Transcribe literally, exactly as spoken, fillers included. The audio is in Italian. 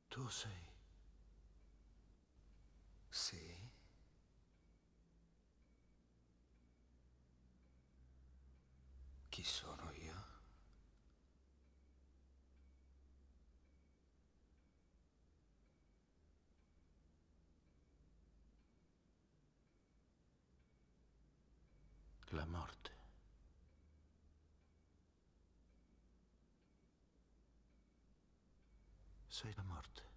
Tu sei... Sì? Chi sono io? La morte. Sei la morte.